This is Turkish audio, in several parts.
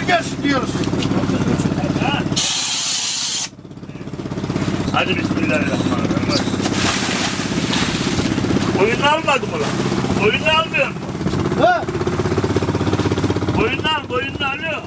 gelsin diyoruz. Hadi bismillahirrahmanirrahim. Oyunu almadım ulan. Oyunu almıyor mu? Ha? Oyunu alıyor.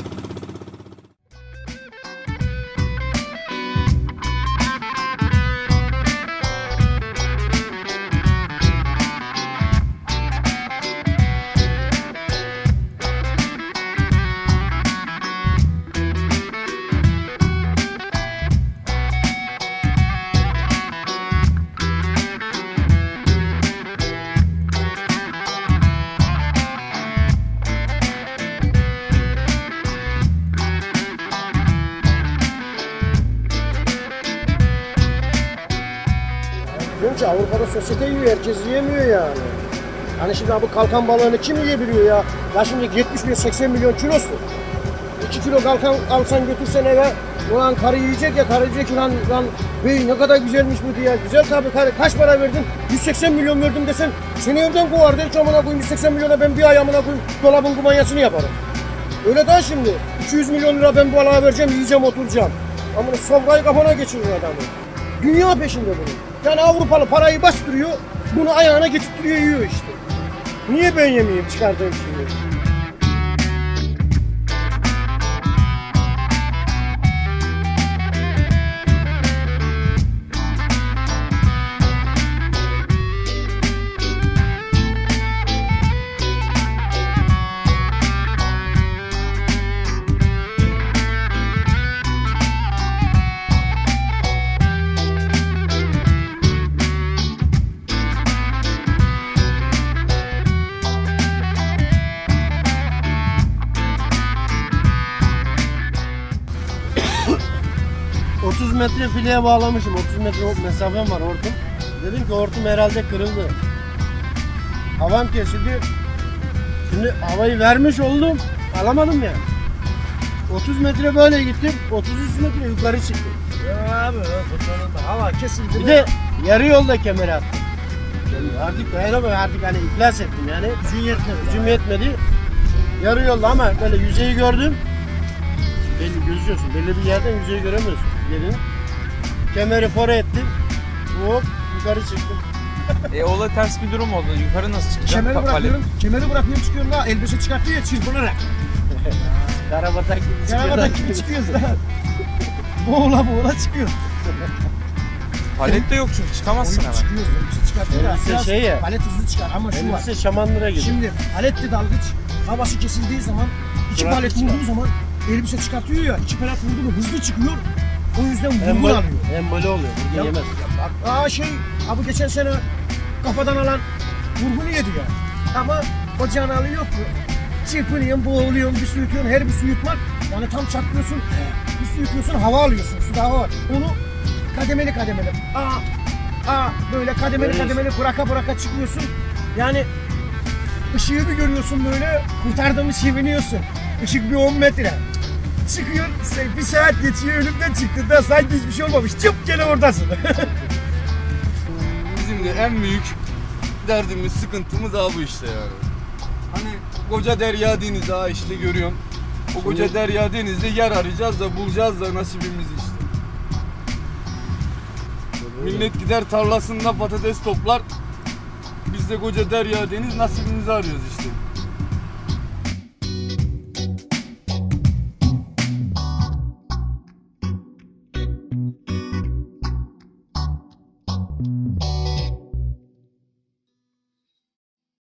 Çünkü Avrupa'da sosyete yiyor, herkes yiyemiyor yani. Hani şimdi bu kalkan balığını kim yiyebiliyor ya? Ya şimdi 70-80 milyon kilosu. 2 kilo kalkan alsan götürsen eve, ulan karı yiyecek ya, karı diyecek ki lan bey ne kadar güzelmiş bu diye. Güzel tabii karı, kaç para verdin? 180 milyon verdim desen, seni evden kovar der ki amına koyayım 180 milyona ben bir ay amına koyayım dolabın kumanyasını yaparım. Öyle daha şimdi, 200 milyon lira ben bu balığa vereceğim, yiyeceğim, oturacağım. Ama sofrayı kafana geçirir adamı. Dünya peşinde bunun. Yani Avrupalı parayı bastırıyor, bunu ayağına getirtiyor, yiyor işte. Niye ben yemeyeyim çıkardığım şeyi? Metre fileye bağlamışım. 30 metre mesafem var hortum. Dedim ki hortum herhalde kırıldı. Havam kesildi. Şimdi havayı vermiş oldum. Alamadım ya. 30 metre böyle gittim. 33 metre yukarı çıktım. Ya abi hava kesildi. Bir de yarı yolda kemeri attım. Artık dayanamıyorum. Artık hani iflas ettim yani. Gücüm yetmedi. Yarı yolda ama böyle yüzeyi gördüm. Belli gözüyorsun. Belli bir yerden yüzeyi göremiyorsun. Yerini. Kemeri fora ettim. Hop yukarı çıktım. Ola ters bir durum oldu. Yukarı nasıl çıkacağım? Kemeri bırakıyorum. Kemeri bırakıyorum çıkıyorum da elbise çıkartıyor ya çırpınarak. Karabatak gibi çıkıyoruz. Karabatak gibi çıkıyoruz da. Boğula çıkıyoruz. Palet de yok çünkü çıkamazsın hemen. Çıkıyoruz. Elbise çıkartıyor da. Elbise şey ya. Palet hızlı çıkar ama şu var. Elbise şamandıra gibi. Şimdi paletli dalgıç havası kesildiği zaman iki palet vurduğu zaman elbise çıkartıyor ya. İki palet vurdu mu hızlı çıkıyor. O yüzden vurgun alıyor. Emboli oluyor. Vurgun yemez. Bu geçen sene kafadan alan vurgunu yedi ya. Ama o canalı yok mu? Çırpınıyorsun, boğuluyorsun, bir su yutuyorsun, her bir su yutmak. Yani tam çatlıyorsun, bir su yutuyorsun, hava alıyorsun. Suda hava var. Onu kademeli. Böyle kademeli bıraka çıkıyorsun. Yani ışığı bir görüyorsun böyle, kurtardığımı seviniyorsun. Işık bir 10 metre. Çıkıyor, bir saat geçiyor önümden çıktı da sanki hiçbir şey olmamış. Çıp gene oradasın. Bizim de en büyük derdimiz, sıkıntımız daha bu işte yani. Hani koca derya deniz ha işte görüyorum. O koca derya denizde yer arayacağız da bulacağız da nasibimizi işte. Millet gider tarlasında patates toplar. Biz de koca derya deniz nasibimizi arıyoruz işte.